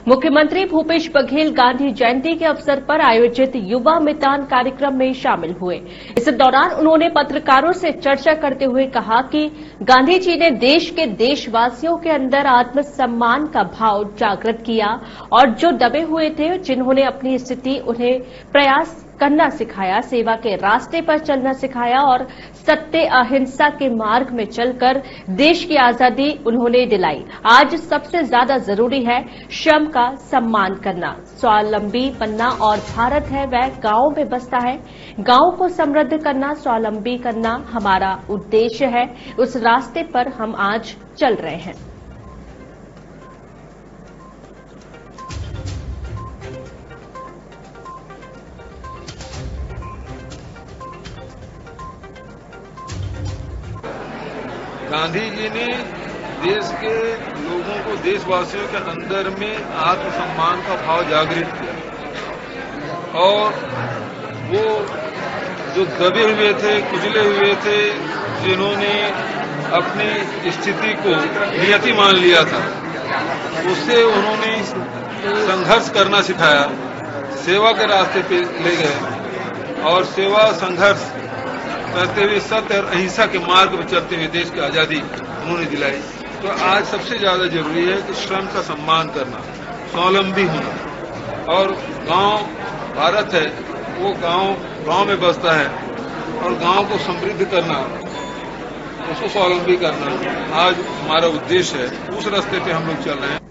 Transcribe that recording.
मुख्यमंत्री भूपेश बघेल गांधी जयंती के अवसर पर आयोजित युवा मितान कार्यक्रम में शामिल हुए। इस दौरान उन्होंने पत्रकारों से चर्चा करते हुए कहा कि गांधी जी ने देश के देशवासियों के अंदर आत्मसम्मान का भाव जागृत किया और जो दबे हुए थे, जिन्होंने अपनी स्थिति उन्हें प्रयास करना सिखाया, सेवा के रास्ते पर चलना सिखाया और सत्य अहिंसा के मार्ग में चलकर देश की आजादी उन्होंने दिलाई। आज सबसे ज्यादा जरूरी है श्रम का सम्मान करना, स्वावलंबी बनना और भारत है वह गांव में बसता है। गांव को समृद्ध करना, स्वावलंबी करना हमारा उद्देश्य है। उस रास्ते पर हम आज चल रहे हैं। गांधी जी ने देश के लोगों को, देशवासियों के अंदर में आत्मसम्मान का भाव जागृत किया और वो जो दबे हुए थे, कुचले हुए थे, जिन्होंने अपनी स्थिति को नियति मान लिया था, उससे उन्होंने संघर्ष करना सिखाया, सेवा के रास्ते पे ले गए और सेवा संघर्ष करते हुए सत्य और अहिंसा के मार्ग पर चलते हुए देश की आजादी उन्होंने दिलाई। तो आज सबसे ज्यादा जरूरी है कि श्रम का सम्मान करना, स्वावलंबी होना और गांव भारत है, वो गांव में बसता है और गांव को समृद्ध करना, उसको स्वावलंबी करना आज हमारा उद्देश्य है। उस रास्ते पे हम लोग चल रहे हैं।